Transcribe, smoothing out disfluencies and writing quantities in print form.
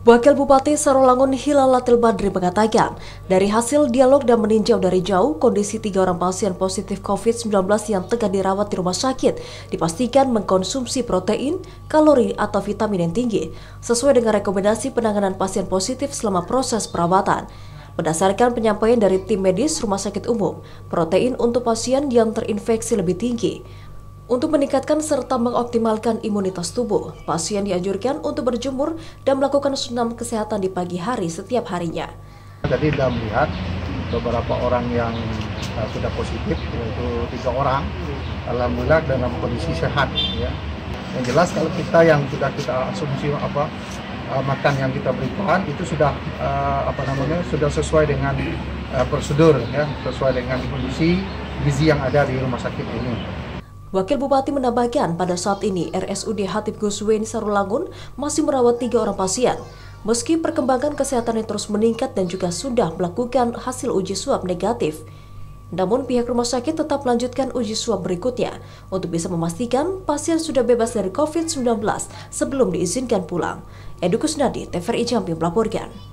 Wakil Bupati Sarolangun Hilalatil Badri mengatakan, dari hasil dialog dan meninjau dari jauh, kondisi 3 orang pasien positif COVID-19 yang tengah dirawat di rumah sakit dipastikan mengkonsumsi protein, kalori, atau vitamin yang tinggi, sesuai dengan rekomendasi penanganan pasien positif selama proses perawatan. Berdasarkan penyampaian dari tim medis Rumah Sakit Umum, protein untuk pasien yang terinfeksi lebih tinggi. Untuk meningkatkan serta mengoptimalkan imunitas tubuh, pasien dianjurkan untuk berjemur dan melakukan senam kesehatan di pagi hari setiap harinya. Jadi kita melihat beberapa orang yang sudah positif, yaitu 3 orang, alhamdulillah dalam kondisi sehat. Ya. Yang jelas kalau kita yang sudah kita asumsi makan yang kita berikan itu sudah sudah sesuai dengan prosedur, ya, sesuai dengan kondisi gizi yang ada di rumah sakit ini. Wakil Bupati menambahkan pada saat ini RSUD Hatip Guswein Sarolangun masih merawat 3 orang pasien. Meski perkembangan kesehatannya terus meningkat dan juga sudah melakukan hasil uji swab negatif. Namun pihak rumah sakit tetap melanjutkan uji swab berikutnya untuk bisa memastikan pasien sudah bebas dari COVID-19 sebelum diizinkan pulang. Edu Kusnadi, TVRI Jambi melaporkan.